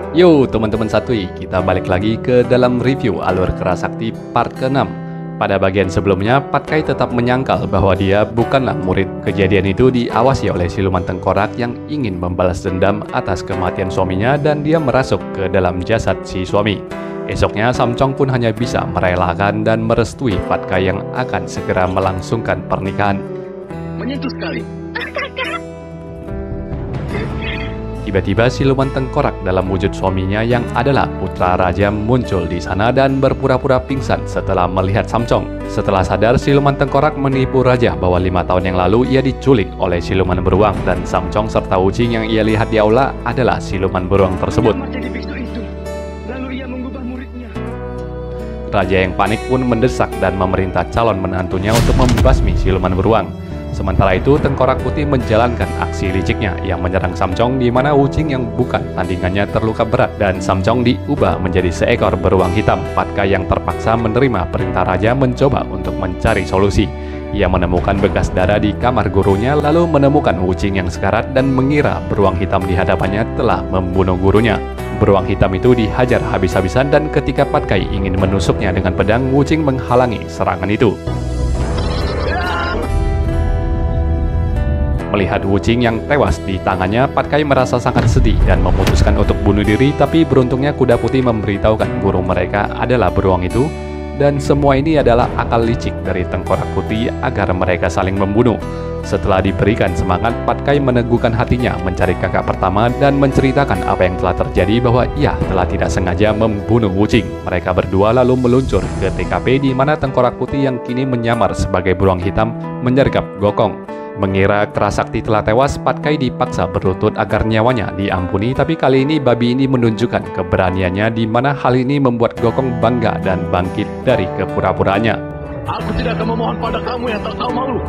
Yo teman-teman Satui, kita balik lagi ke dalam review Alur Kerasakti part ke-6. Pada bagian sebelumnya, Patkai tetap menyangkal bahwa dia bukanlah murid. Kejadian itu diawasi oleh siluman tengkorak yang ingin membalas dendam atas kematian suaminya dan dia merasuk ke dalam jasad si suami. Esoknya, Samcong pun hanya bisa merelakan dan merestui Patkai yang akan segera melangsungkan pernikahan. Menyentuh sekali. Tiba-tiba siluman tengkorak dalam wujud suaminya yang adalah putra raja muncul di sana dan berpura-pura pingsan setelah melihat Samcong. Setelah sadar, siluman tengkorak menipu raja bahwa 5 tahun yang lalu ia diculik oleh siluman beruang dan Samcong serta Wuching yang ia lihat di aula adalah siluman beruang tersebut. Jadi biksu itu. Lalu ia mengubah muridnya. Raja yang panik pun mendesak dan memerintah calon menantunya untuk membasmi siluman beruang. Sementara itu, Tengkorak Putih menjalankan aksi liciknya yang menyerang Samcong di mana Wuching yang bukan tandingannya terluka berat dan Samcong diubah menjadi seekor beruang hitam. Patkai yang terpaksa menerima perintah raja mencoba untuk mencari solusi. Ia menemukan bekas darah di kamar gurunya lalu menemukan Wuching yang sekarat dan mengira beruang hitam di hadapannya telah membunuh gurunya. Beruang hitam itu dihajar habis-habisan dan ketika Patkai ingin menusuknya dengan pedang, Wuching menghalangi serangan itu. Melihat Wuching yang tewas di tangannya, Patkai merasa sangat sedih dan memutuskan untuk bunuh diri, tapi beruntungnya kuda putih memberitahukan guru mereka adalah beruang itu, dan semua ini adalah akal licik dari Tengkorak Putih agar mereka saling membunuh. Setelah diberikan semangat, Patkai meneguhkan hatinya mencari kakak pertama dan menceritakan apa yang telah terjadi bahwa ia telah tidak sengaja membunuh Wuching. Mereka berdua lalu meluncur ke TKP di mana Tengkorak Putih yang kini menyamar sebagai beruang hitam menyergap Gokong. Mengira Kerasakti telah tewas, Patkai dipaksa berlutut agar nyawanya diampuni, tapi kali ini babi ini menunjukkan keberaniannya di mana hal ini membuat Gokong bangga dan bangkit dari kepura-puraannya. Aku tidak akan memohon pada kamu yang tak tahu malu.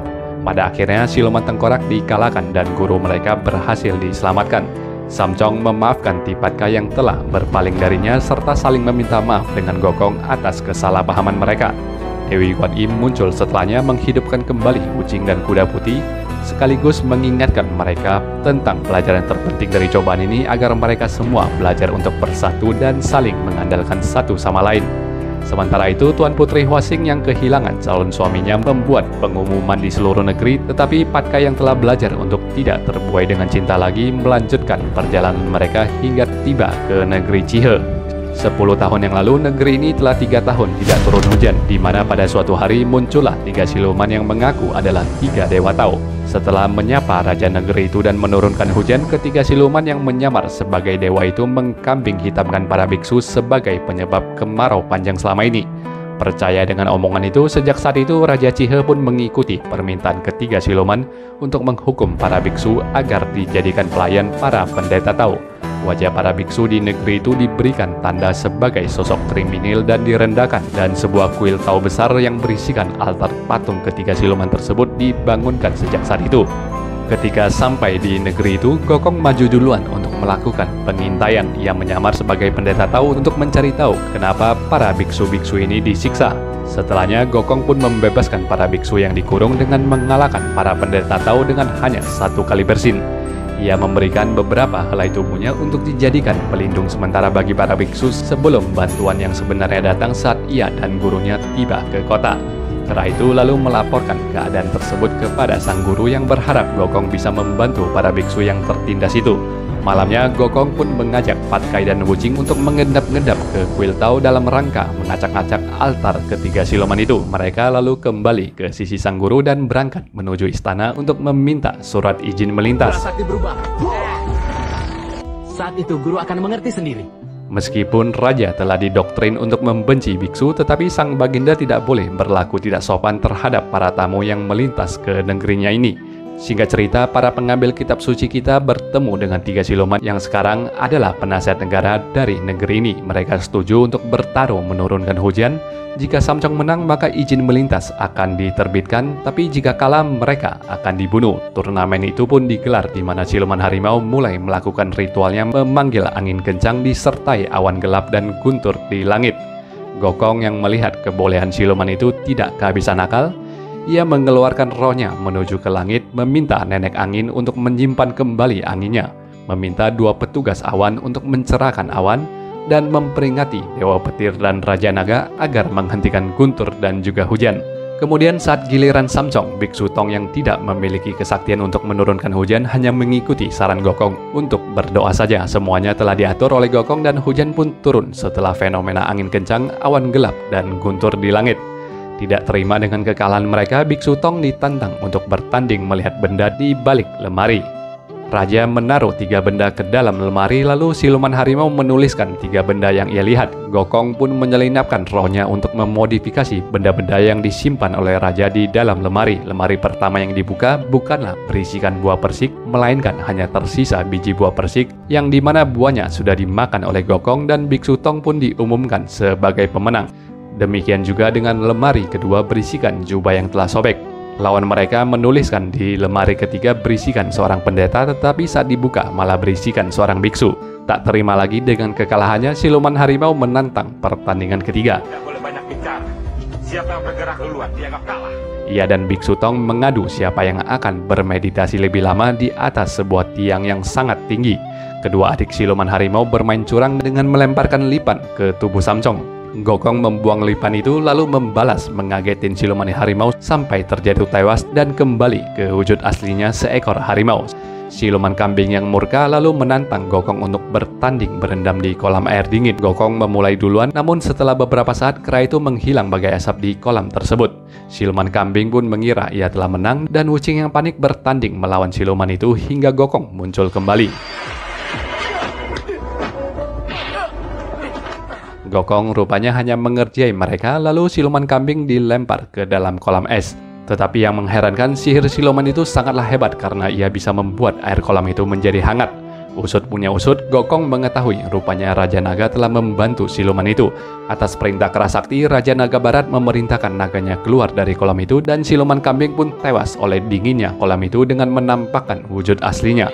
Pada akhirnya siluman tengkorak dikalahkan dan guru mereka berhasil diselamatkan. Samcong memaafkan Ti Patkai yang telah berpaling darinya serta saling meminta maaf dengan Gokong atas kesalahpahaman mereka. Dewi Guan Im muncul setelahnya menghidupkan kembali Wuching dan kuda putih, sekaligus mengingatkan mereka tentang pelajaran terpenting dari cobaan ini agar mereka semua belajar untuk bersatu dan saling mengandalkan satu sama lain. Sementara itu, Tuan Putri Hwasing yang kehilangan calon suaminya membuat pengumuman di seluruh negeri, tetapi Patkai yang telah belajar untuk tidak terbuai dengan cinta lagi melanjutkan perjalanan mereka hingga tiba ke negeri Cihe. 10 tahun yang lalu, negeri ini telah 3 tahun tidak turun hujan, di mana pada suatu hari muncullah 3 siluman yang mengaku adalah 3 Dewa Tao. Setelah menyapa raja negeri itu dan menurunkan hujan, ketiga siluman yang menyamar sebagai dewa itu mengkambing hitamkan para biksu sebagai penyebab kemarau panjang selama ini. Percaya dengan omongan itu, sejak saat itu Raja Cihe pun mengikuti permintaan ketiga siluman untuk menghukum para biksu agar dijadikan pelayan para pendeta Tao. Wajah para biksu di negeri itu diberikan tanda sebagai sosok kriminal dan direndahkan, dan sebuah kuil Tao besar yang berisikan altar patung ketiga siluman tersebut dibangunkan sejak saat itu. Ketika sampai di negeri itu, Gokong maju duluan untuk melakukan pengintaian. Ia menyamar sebagai pendeta Tao untuk mencari tahu kenapa para biksu-biksu ini disiksa. Setelahnya, Gokong pun membebaskan para biksu yang dikurung dengan mengalahkan para pendeta Tao dengan hanya 1 kali bersin. Ia memberikan beberapa helai tubuhnya untuk dijadikan pelindung sementara bagi para biksu sebelum bantuan yang sebenarnya datang saat ia dan gurunya tiba ke kota. Setelah itu lalu melaporkan keadaan tersebut kepada sang guru yang berharap Gokong bisa membantu para biksu yang tertindas itu. Malamnya, Gokong pun mengajak Patkai dan Wuching untuk mengendap-endap ke kuil Tao dalam rangka mengacak-acak altar ketiga siluman itu. Mereka lalu kembali ke sisi sang guru dan berangkat menuju istana untuk meminta surat izin melintas. Kerasakti berubah. Saat itu guru akan mengerti sendiri. Meskipun raja telah didoktrin untuk membenci biksu, tetapi sang baginda tidak boleh berlaku tidak sopan terhadap para tamu yang melintas ke negerinya ini. Singkat cerita, para pengambil kitab suci kita bertemu dengan 3 siluman yang sekarang adalah penasihat negara dari negeri ini. Mereka setuju untuk bertarung menurunkan hujan. Jika Samcong menang, maka izin melintas akan diterbitkan, tapi jika kalah, mereka akan dibunuh. Turnamen itu pun digelar di mana siluman harimau mulai melakukan ritualnya memanggil angin kencang disertai awan gelap dan guntur di langit. Gokong yang melihat kebolehan siluman itu tidak kehabisan akal. Ia mengeluarkan rohnya menuju ke langit, meminta nenek angin untuk menyimpan kembali anginnya. meminta dua petugas awan untuk mencerahkan awan dan memperingati Dewa Petir dan Raja Naga agar menghentikan guntur dan juga hujan. Kemudian saat giliran Samcong, biksu Tong yang tidak memiliki kesaktian untuk menurunkan hujan hanya mengikuti saran Gokong untuk berdoa saja. Semuanya telah diatur oleh Gokong dan hujan pun turun setelah fenomena angin kencang, awan gelap, dan guntur di langit. Tidak terima dengan kekalahan mereka, biksu Tong ditantang untuk bertanding melihat benda di balik lemari. Raja menaruh 3 benda ke dalam lemari, lalu siluman harimau menuliskan 3 benda yang ia lihat. Gokong pun menyelinapkan rohnya untuk memodifikasi benda-benda yang disimpan oleh raja di dalam lemari. Lemari pertama yang dibuka bukanlah berisikan buah persik, melainkan hanya tersisa biji buah persik yang dimana buahnya sudah dimakan oleh Gokong, dan biksu Tong pun diumumkan sebagai pemenang. Demikian juga dengan lemari kedua berisikan jubah yang telah sobek. Lawan mereka menuliskan di lemari ketiga berisikan seorang pendeta, tetapi saat dibuka malah berisikan seorang biksu. Tak terima lagi dengan kekalahannya, siluman harimau menantang pertandingan ketiga. Tidak boleh banyak bicara. Siapa yang bergerak duluan, dianggap kalah. Ia dan biksu Tong mengadu siapa yang akan bermeditasi lebih lama di atas sebuah tiang yang sangat tinggi. Kedua adik siluman harimau bermain curang dengan melemparkan lipan ke tubuh Samcong. Gokong membuang lipan itu lalu membalas, mengagetin siluman harimau sampai terjatuh tewas dan kembali ke wujud aslinya seekor harimau. Siluman kambing yang murka lalu menantang Gokong untuk bertanding berendam di kolam air dingin. Gokong memulai duluan, namun setelah beberapa saat kera itu menghilang bagai asap di kolam tersebut. Siluman kambing pun mengira ia telah menang dan Wuching yang panik bertanding melawan siluman itu hingga Gokong muncul kembali. Gokong rupanya hanya mengerjai mereka, lalu siluman kambing dilempar ke dalam kolam es. Tetapi yang mengherankan, sihir siluman itu sangatlah hebat karena ia bisa membuat air kolam itu menjadi hangat. Usut punya usut, Gokong mengetahui rupanya Raja Naga telah membantu siluman itu. Atas perintah Kera Sakti, Raja Naga Barat memerintahkan naganya keluar dari kolam itu, dan siluman kambing pun tewas oleh dinginnya kolam itu dengan menampakkan wujud aslinya.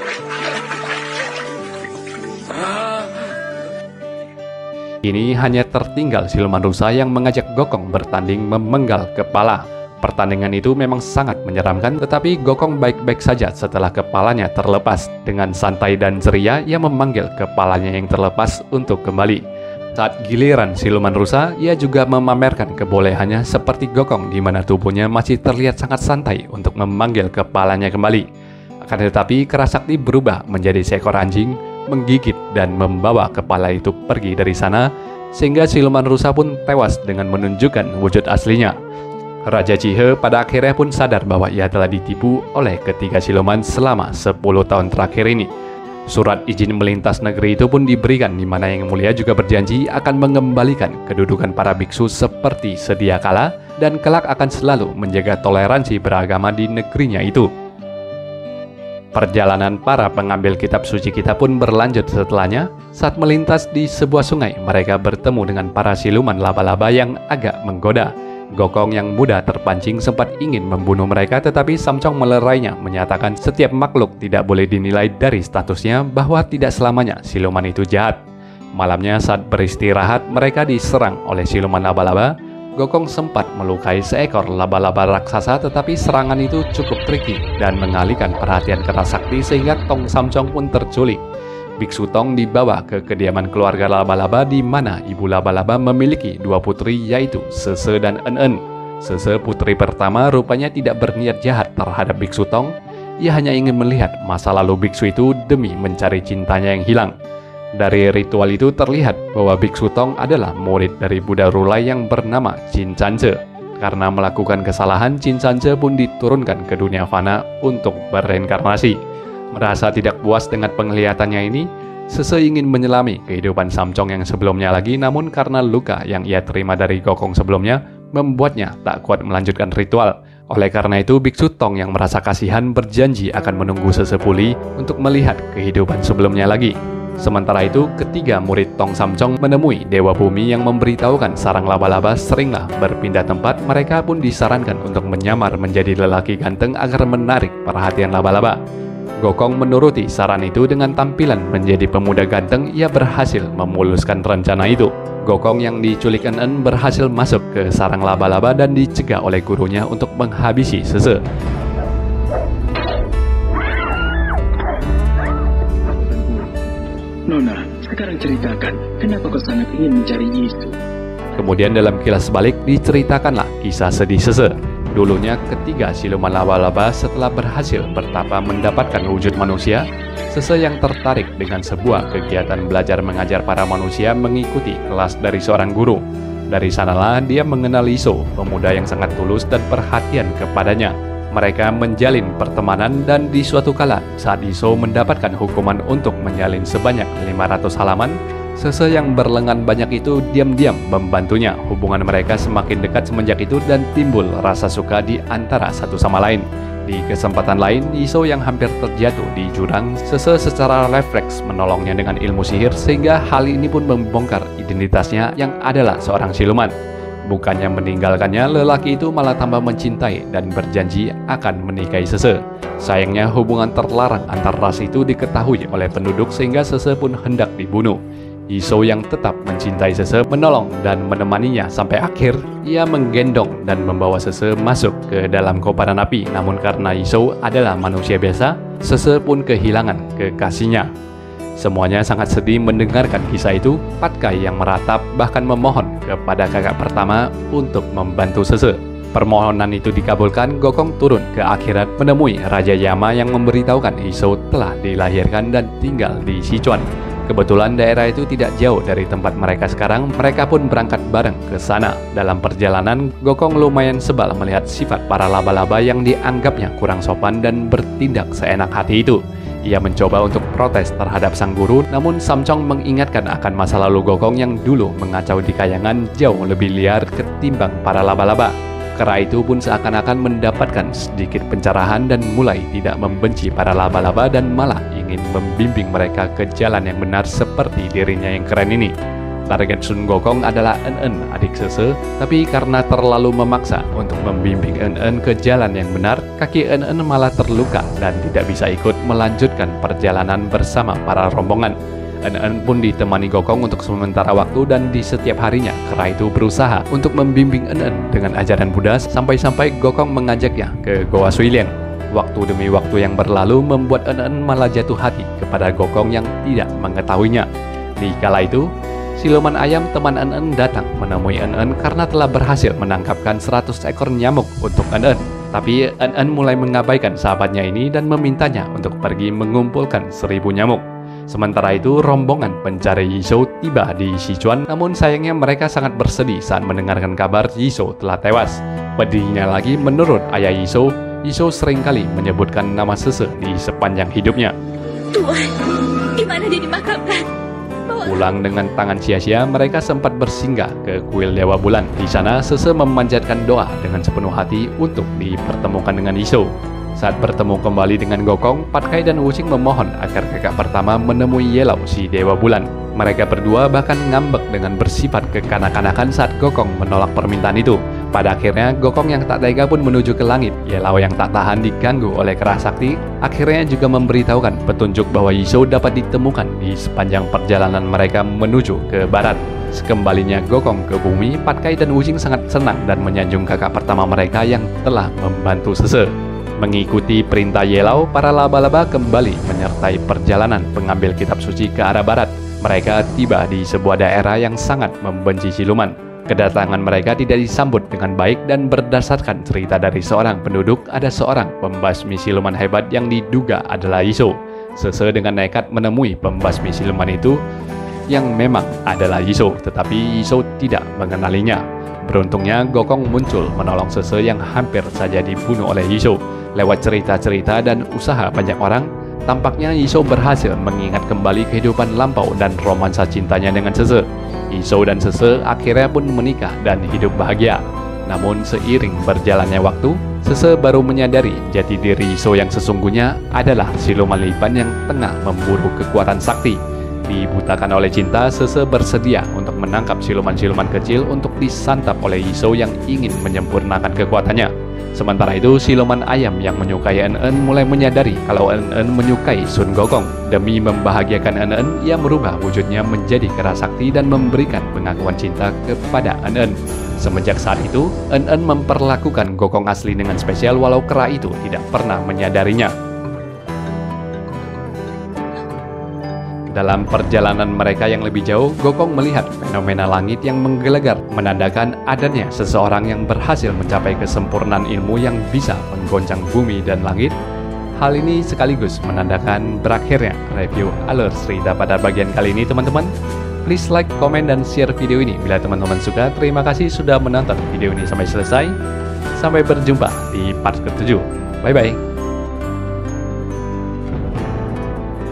Kini hanya tertinggal siluman rusa yang mengajak Gokong bertanding memenggal kepala. Pertandingan itu memang sangat menyeramkan, tetapi Gokong baik-baik saja setelah kepalanya terlepas. Dengan santai dan ceria, ia memanggil kepalanya yang terlepas untuk kembali. Saat giliran siluman rusa, ia juga memamerkan kebolehannya seperti Gokong, di mana tubuhnya masih terlihat sangat santai untuk memanggil kepalanya kembali. Akan tetapi, Kera Sakti berubah menjadi seekor anjing, menggigit dan membawa kepala itu pergi dari sana, sehingga siluman rusa pun tewas dengan menunjukkan wujud aslinya. Raja Cihe pada akhirnya pun sadar bahwa ia telah ditipu oleh ketiga siluman selama 10 tahun terakhir ini. Surat izin melintas negeri itu pun diberikan, di mana Yang Mulia juga berjanji akan mengembalikan kedudukan para biksu seperti sedia kala dan kelak akan selalu menjaga toleransi beragama di negerinya itu. Perjalanan para pengambil kitab suci kita pun berlanjut setelahnya. Saat melintas di sebuah sungai, mereka bertemu dengan para siluman laba-laba yang agak menggoda. Gokong yang muda terpancing sempat ingin membunuh mereka, tetapi Samcong melerainya, menyatakan setiap makhluk tidak boleh dinilai dari statusnya, bahwa tidak selamanya siluman itu jahat. Malamnya saat beristirahat, mereka diserang oleh siluman laba-laba. Gokong sempat melukai seekor laba-laba raksasa, tetapi serangan itu cukup tricky dan mengalihkan perhatian Kera Sakti sehingga Tong Samcong pun terculik. Biksu Tong dibawa ke kediaman keluarga laba-laba, di mana ibu laba-laba memiliki 2 putri, yaitu Sese dan En. Sese, putri pertama, rupanya tidak berniat jahat terhadap Biksu Tong. Ia hanya ingin melihat masa lalu biksu itu demi mencari cintanya yang hilang. Dari ritual itu terlihat bahwa Biksu Tong adalah murid dari Buddha Rulai yang bernama Chin Chance. Karena melakukan kesalahan, Chin Chance pun diturunkan ke dunia fana untuk bereinkarnasi. Merasa tidak puas dengan penglihatannya ini, Sese ingin menyelami kehidupan Samcong yang sebelumnya lagi, namun karena luka yang ia terima dari Gokong sebelumnya, membuatnya tak kuat melanjutkan ritual. Oleh karena itu, Biksu Tong yang merasa kasihan berjanji akan menunggu Sese pulih untuk melihat kehidupan sebelumnya lagi. Sementara itu, ketiga murid Tong Samcong menemui Dewa Bumi yang memberitahukan sarang laba-laba seringlah berpindah tempat. Mereka pun disarankan untuk menyamar menjadi lelaki ganteng agar menarik perhatian laba-laba. Gokong menuruti saran itu. Dengan tampilan menjadi pemuda ganteng, ia berhasil memuluskan rencana itu. Gokong yang diculik En berhasil masuk ke sarang laba-laba dan dicegah oleh gurunya untuk menghabisi Sese. Nona, sekarang ceritakan, kenapa kau sangat ingin mencari Yisu? Kemudian dalam kilas balik diceritakanlah kisah sedih Sese. Dulunya ketiga siluman laba-laba setelah berhasil bertapa mendapatkan wujud manusia, Sese yang tertarik dengan sebuah kegiatan belajar mengajar para manusia mengikuti kelas dari seorang guru. Dari sanalah dia mengenal Iso, pemuda yang sangat tulus dan perhatian kepadanya. Mereka menjalin pertemanan dan di suatu kala saat Iso mendapatkan hukuman untuk menyalin sebanyak 500 halaman, Sese yang berlengan banyak itu diam-diam membantunya. Hubungan mereka semakin dekat semenjak itu dan timbul rasa suka di antara satu sama lain. Di kesempatan lain, Iso yang hampir terjatuh di jurang, Sese secara refleks menolongnya dengan ilmu sihir sehingga hal ini pun membongkar identitasnya yang adalah seorang siluman. Bukannya meninggalkannya, lelaki itu malah tambah mencintai dan berjanji akan menikahi Sese. Sayangnya hubungan terlarang antar ras itu diketahui oleh penduduk sehingga Sese pun hendak dibunuh. Iso yang tetap mencintai Sese menolong dan menemaninya sampai akhir ia menggendong dan membawa Sese masuk ke dalam kobaran api. Namun karena Iso adalah manusia biasa, Sese pun kehilangan kekasihnya. Semuanya sangat sedih mendengarkan kisah itu. Patkai yang meratap bahkan memohon kepada kakak pertama untuk membantu Sese. Permohonan itu dikabulkan. Gokong turun ke akhirat menemui Raja Yama yang memberitahukan Iso telah dilahirkan dan tinggal di Sichuan. Kebetulan daerah itu tidak jauh dari tempat mereka sekarang. Mereka pun berangkat bareng ke sana. Dalam perjalanan, Gokong lumayan sebal melihat sifat para laba-laba yang dianggapnya kurang sopan dan bertindak seenak hati itu. Ia mencoba untuk protes terhadap sang guru, namun Samcong mengingatkan akan masa lalu Gokong yang dulu mengacau di kayangan jauh lebih liar ketimbang para laba-laba. Kera itu pun seakan-akan mendapatkan sedikit pencerahan dan mulai tidak membenci para laba-laba dan malah ingin membimbing mereka ke jalan yang benar seperti dirinya yang keren ini. Target Sun Gokong adalah En-en, adik Sese, tapi karena terlalu memaksa untuk membimbing En-en ke jalan yang benar, kaki En-en malah terluka dan tidak bisa ikut melanjutkan perjalanan bersama para rombongan. En-en pun ditemani Gokong untuk sementara waktu dan di setiap harinya kera itu berusaha untuk membimbing En-en dengan ajaran Buddha sampai-sampai Gokong mengajaknya ke Goa Suilian. Waktu demi waktu yang berlalu membuat En-en malah jatuh hati kepada Gokong yang tidak mengetahuinya. Di kala itu, siluman ayam teman En-en datang menemui En-en karena telah berhasil menangkapkan 100 ekor nyamuk untuk En-en. Tapi En-en mulai mengabaikan sahabatnya ini dan memintanya untuk pergi mengumpulkan 1000 nyamuk. Sementara itu, rombongan pencari Yiso tiba di Sichuan, namun sayangnya mereka sangat bersedih saat mendengarkan kabar Yiso telah tewas. Pedihnya lagi, menurut ayah Yiso, Yiso seringkali menyebutkan nama Sese di sepanjang hidupnya. Tuan, di mana dia dimakamkan? Pulang dengan tangan sia-sia, mereka sempat bersinggah ke kuil Dewa Bulan. Di sana, Sese memanjatkan doa dengan sepenuh hati untuk dipertemukan dengan Yiso. Saat bertemu kembali dengan Gokong, Patkai dan Wuxing memohon agar kakak pertama menemui Yelau si Dewa Bulan. Mereka berdua bahkan ngambek dengan bersifat kekanak-kanakan saat Gokong menolak permintaan itu. Pada akhirnya, Gokong yang tak tega pun menuju ke langit. Yelau yang tak tahan diganggu oleh kera sakti, akhirnya juga memberitahukan petunjuk bahwa Yiso dapat ditemukan di sepanjang perjalanan mereka menuju ke barat. Sekembalinya Gokong ke bumi, Patkai dan Wuxing sangat senang dan menyanjung kakak pertama mereka yang telah membantu Sese. Mengikuti perintah Yelau, para laba-laba kembali menyertai perjalanan pengambil kitab suci ke arah barat. Mereka tiba di sebuah daerah yang sangat membenci siluman. Kedatangan mereka tidak disambut dengan baik dan berdasarkan cerita dari seorang penduduk, ada seorang pembasmi siluman hebat yang diduga adalah Yiso. Sese dengan nekat menemui pembasmi siluman itu yang memang adalah Yiso, tetapi Yiso tidak mengenalinya. Beruntungnya Gokong muncul menolong Sese yang hampir saja dibunuh oleh Yiso. Lewat cerita-cerita dan usaha banyak orang, tampaknya Yiso berhasil mengingat kembali kehidupan lampau dan romansa cintanya dengan Sese. Yiso dan Sese akhirnya pun menikah dan hidup bahagia. Namun seiring berjalannya waktu, Sese baru menyadari jati diri Yiso yang sesungguhnya adalah siluman lipan yang tengah memburu kekuatan sakti. Dibutakan oleh cinta, Sese bersedia untuk menangkap siluman-siluman kecil untuk disantap oleh Yiso yang ingin menyempurnakan kekuatannya. Sementara itu, siluman ayam yang menyukai En-en mulai menyadari kalau En-en menyukai Sun Gokong. Demi membahagiakan En-en, ia merubah wujudnya menjadi kera sakti dan memberikan pengakuan cinta kepada En-en. Semenjak saat itu, En-en memperlakukan Gokong asli dengan spesial walau kera itu tidak pernah menyadarinya. Dalam perjalanan mereka yang lebih jauh, Gokong melihat fenomena langit yang menggelegar, menandakan adanya seseorang yang berhasil mencapai kesempurnaan ilmu yang bisa menggoncang bumi dan langit. Hal ini sekaligus menandakan berakhirnya review Alur Sri pada bagian kali ini, teman-teman. Please like, komen, dan share video ini bila teman-teman suka. Terima kasih sudah menonton video ini sampai selesai. Sampai berjumpa di part ke-7. Bye-bye.